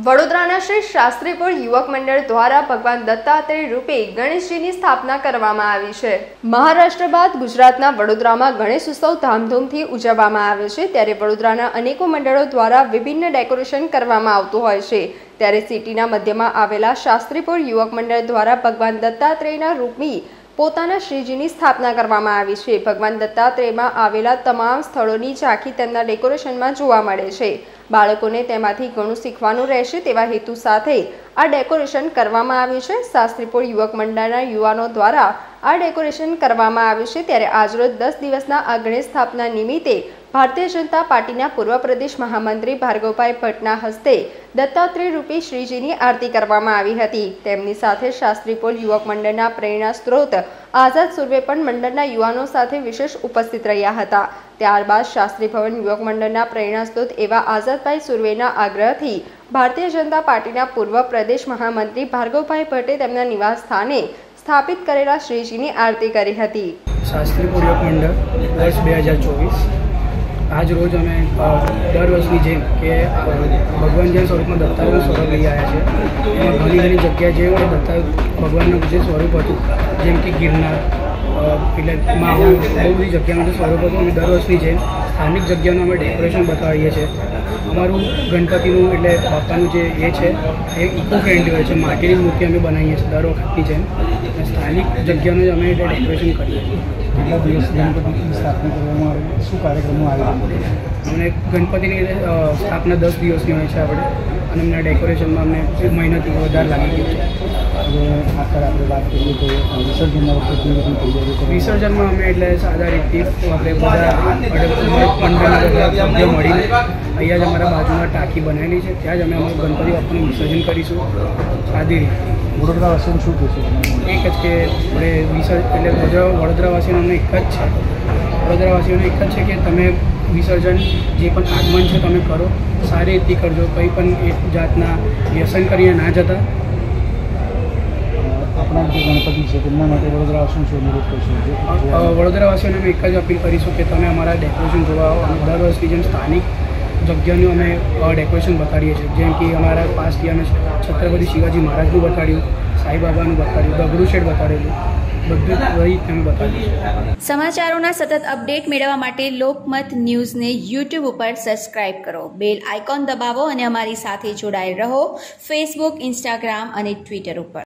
વડોદરાના શ્રી શાસ્ત્રીપુર યુવક મંડળ દ્વારા ભગવાન દત્તાત્રેય રૂપે ગણેશજીની સ્થાપના કરવામાં આવી છે। મહારાષ્ટ્ર બાદ ગુજરાતના વડોદરામાં ગણેશ ઉત્સવ ધામધૂમથી ઉજવવામાં આવે છે, ત્યારે વડોદરાના અનેકો મંડળો દ્વારા વિભિન્ન ડેકોરેશન કરવામાં આવતું હોય છે। ત્યારે સિટીના મધ્યમાં આવેલા શાસ્ત્રીપુર યુવક મંડળ દ્વારા ભગવાન દત્તાત્રેયના રૂપની પોતાના શ્રીજીની સ્થાપના કરવામાં આવી છે। ભગવાન દત્તાત્રેયમાં આવેલા તમામ સ્થળોની ઝાંખી તેમના ડેકોરેશનમાં જોવા મળે છે। બાળકોને તેમાંથી ઘણું શીખવાનું રહેશે તેવા હેતુ સાથે આ ડેકોરેશન કરવામાં આવ્યું છે। શાસ્ત્રીપુર યુવક મંડળના યુવાનો દ્વારા આ ડેકોરેશન કરવામાં આવ્યું છે। ત્યારે આજરોજ 10 દિવસના આ ગણેશ સ્થાપના નિમિત્તે ભારતીય જનતા પાર્ટીના પૂર્વ પ્રદેશ મહામંત્રી ભાર્ગવભાઈ ભટ્ટના હસ્તે દત્તાત્રેય રૂપી શ્રીજીની આરતી કરવામાં આવી હતી। તેમની સાથે શાસ્ત્રીપુર યુવક મંડળના પ્રેરણા સ્ત્રોત આઝાદ સુરવે પણ મંડળના યુવાનો સાથે વિશેષ ઉપસ્થિત રહ્યા હતા। ત્યારબાદ શાસ્ત્રી ભવન યુવક મંડળના પ્રેરણા સ્ત્રોત એવા આઝાદભાઈ સુરવેના આગ્રહથી ભારતીય જનતા પાર્ટીના પૂર્વ પ્રદેશ મહામંત્રી ભાર્ગવભાઈ ભટ્ટે તેમના નિવાસ સ્થાને સ્થાપિત કરેલા શ્રીજીની આરતી કરી હતી। શાસ્ત્રીપુર યુવક મંડળ વર્ષ 2024 આજ રોજ અમે દર વર્ષની જેમ કે ભગવાનજીના સ્વરૂપમાં દત્તાત્રેયનું સ્વરૂપ લઈ આવ્યા છે। એમાં ઘણી જગ્યાએ જે ભગવાનનું જે સ્વરૂપ હતું, જેમ કે ગિરનાર, એટલે માહોલ, બહુ બધી જગ્યામાં જે સ્વરૂપ હતું, અમે દર વર્ષની જેમ સ્થાનિક જગ્યાનું અમે ડેકોરેશન બતાવીએ છીએ। અમારું ગણપતિનું એટલે બાપાનું જે એ છે એ ઇકો ફ્રેન્ડલી હોય છે, માટીની મૂર્તિ અમે બનાવીએ છીએ દર વખતની જેમ। સ્થાનિક જગ્યાનું જ અમે ડેકોરેશન કરીએ છીએ। કેટલા દિવસ ગણપતિની સ્થાપના કરવામાં આવે, શું કાર્યક્રમો આવે? અમને ગણપતિની સ્થાપના 10 દિવસની હોય છે આપણે, અને અમને ડેકોરેશનમાં અમને 1 મહિનાથી વધારે લાગી ગયું છે। હવે આખર આપણે વાત કરીએ તો વિસર્જનના વખતે તૈયારી વિસર્જનમાં અમે એટલે સાદા રીતથી આપણે બધા મંડળના બધા સભ્યો મળીને અહીંયા જ અમારા બાજુમાં ટાંકી બનાવેલી છે, ત્યાં જ અમે અમારું ગણપતિ બાપાનું વિસર્જન કરીશું સાદી રીતે। વડોદરાવાસીઓને શું કહેશો? એક જ કે આપણે એટલે વડોદરાવાસીઓને અમને એક જ છે, વડોદરાવાસીઓને એક જ છે કે તમે વિસર્જન જે પણ આગમન છે તમે કરો, સારી રીતે કરજો, કંઈ પણ એક જાતના વ્યસન કરીને ના જતા। આપણા જે ગણપતિ છે તેમના માટે વડોદરાવાસીઓને શું અનુરોધ કરશો? વડોદરાવાસીઓને અમે એક જ અપીલ કરીશું કે તમે અમારા ડેકોરેશન જોવા આવો, અને દર વર્ષની જેમ સ્થાનિક જગ્યાનું અમે ડેકોરેશન બતાડીએ છીએ, જેમ કે અમારા પાસથી અમે છત્રપતિ શિવાજી મહારાજનું બતાડ્યું, સાંઈબાબાનું બતાડ્યું, દગડુ શેઠ બતાડેલું, બધું વહી અમે બતાવ્યું। સમાચારોના સતત અપડેટ મેળવવા માટે લોકમત ન્યૂઝને YouTube ઉપર સબસ્ક્રાઇબ કરો, બેલ આઇકોન દબાવો અને અમારી સાથે જોડાયેલ રહો ફેસબુક, ઇન્સ્ટાગ્રામ અને ટ્વિટર ઉપર।